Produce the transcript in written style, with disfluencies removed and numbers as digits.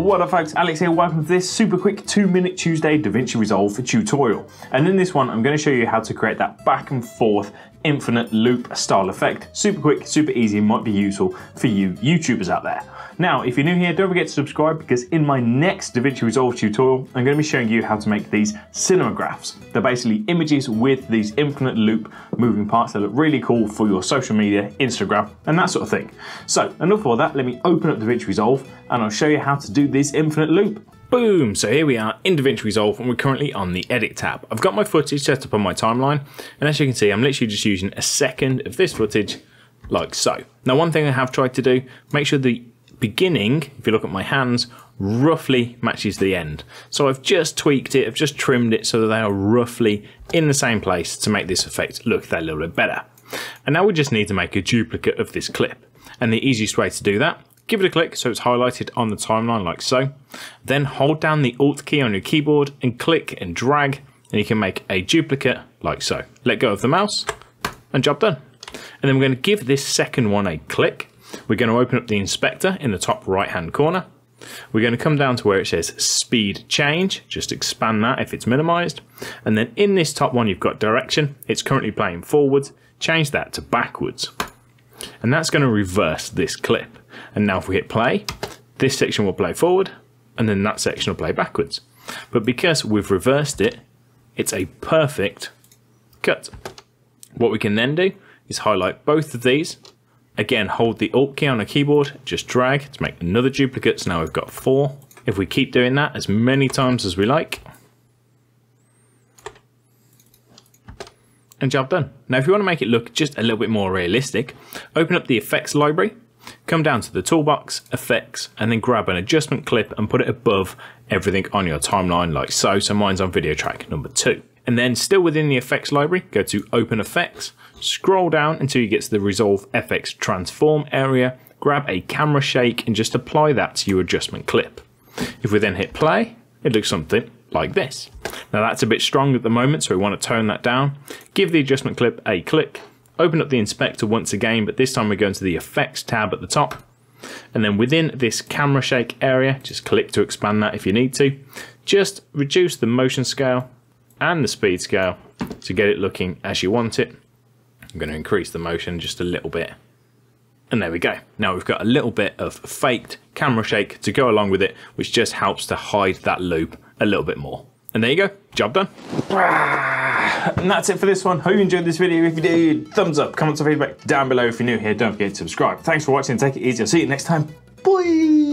What up folks, Alex here, welcome to this super quick 2-minute Tuesday DaVinci Resolve tutorial. And in this one, I'm going to show you how to create that back and forth infinite loop style effect. Super quick, super easy, might be useful for you YouTubers out there. Now, if you're new here, don't forget to subscribe because in my next DaVinci Resolve tutorial, I'm going to be showing you how to make these cinemagraphs. They're basically images with these infinite loop moving parts that look really cool for your social media, Instagram, and that sort of thing. So, enough of that, let me open up DaVinci Resolve and I'll show you how to do this infinite loop. Boom! So here we are in DaVinci Resolve and we're currently on the Edit tab. I've got my footage set up on my timeline and as you can see, I'm literally just using a second of this footage like so. Now one thing I have tried to do, make sure the beginning, if you look at my hands, roughly matches the end. So I've just tweaked it, I've just trimmed it so that they are roughly in the same place to make this effect look that little bit better. And now we just need to make a duplicate of this clip. And the easiest way to do that, give it a click so it's highlighted on the timeline like so. Then hold down the Alt key on your keyboard and click and drag and you can make a duplicate like so. Let go of the mouse and job done. And then we're going to give this second one a click. We're going to open up the inspector in the top right hand corner. We're going to come down to where it says speed change, just expand that if it's minimized. And then in this top one you've got direction, it's currently playing forwards, change that to backwards. And that's going to reverse this clip. And now if we hit play, this section will play forward and then that section will play backwards. But because we've reversed it, it's a perfect cut. What we can then do is highlight both of these. Again, hold the Alt key on a keyboard, just drag to make another duplicate. So now we've got 4. If we keep doing that as many times as we like, and job done. Now if you want to make it look just a little bit more realistic, open up the effects library, come down to the toolbox, effects, and then grab an adjustment clip and put it above everything on your timeline like so. So mine's on video track number 2. And then still within the effects library, go to open effects, scroll down until you get to the Resolve FX transform area, grab a camera shake and just apply that to your adjustment clip. If we then hit play, it looks something like this. Now that's a bit strong at the moment, so we want to tone that down. Give the adjustment clip a click, open up the inspector once again, but this time we're going to the effects tab at the top. And then within this camera shake area, just click to expand that if you need to. Just reduce the motion scale and the speed scale to get it looking as you want it. I'm going to increase the motion just a little bit. And there we go. Now we've got a little bit of faked camera shake to go along with it, which just helps to hide that loop a little bit more. And there you go, job done. And that's it for this one. Hope you enjoyed this video. If you did, thumbs up, comments or feedback down below. If you're new here, don't forget to subscribe. Thanks for watching, take it easy. I'll see you next time. Bye.